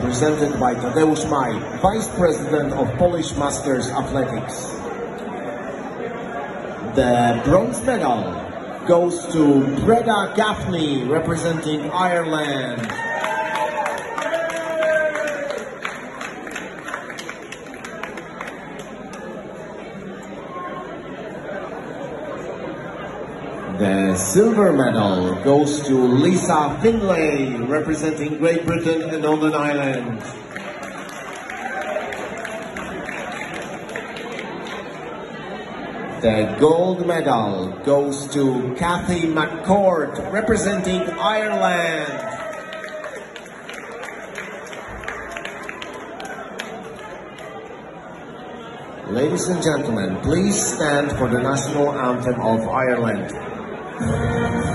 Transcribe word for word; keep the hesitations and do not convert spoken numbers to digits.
presented by Tadeusz Maj, Vice President of Polish Masters Athletics. The bronze medal goes to Breda Gaffney, representing Ireland. The silver medal goes to Lisa Finlay, representing Great Britain and Northern Ireland. The gold medal goes to Cathy McCourt, representing Ireland. Ladies and gentlemen, please stand for the national anthem of Ireland.